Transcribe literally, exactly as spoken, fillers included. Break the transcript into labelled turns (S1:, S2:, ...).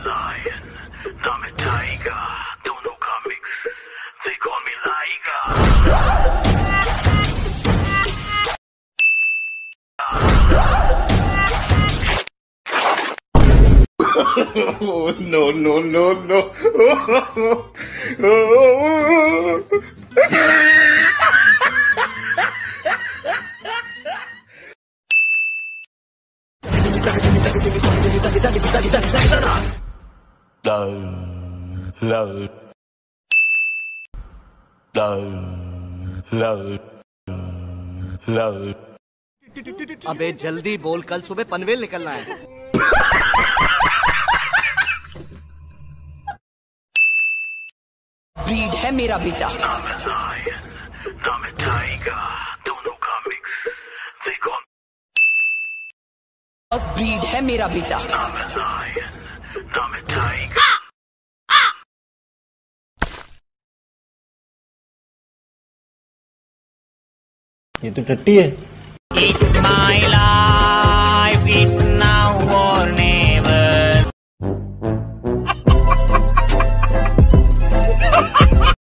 S1: lion, now I'm a tiger. Don't know comics, they call me Liger.
S2: Oh, no, no, no, no.
S3: अबे जल्दी बोल, कल सुबह पनवेल निकलना है।
S4: ब्रीड है मेरा बेटा।
S1: I'm a lion, now I'm a tiger. Don't know comics, they call
S4: breed है मेरा बेटा।
S1: I'm a lion, now I'm a tiger.
S2: ये तो टट्टी है।
S5: It's my life, it's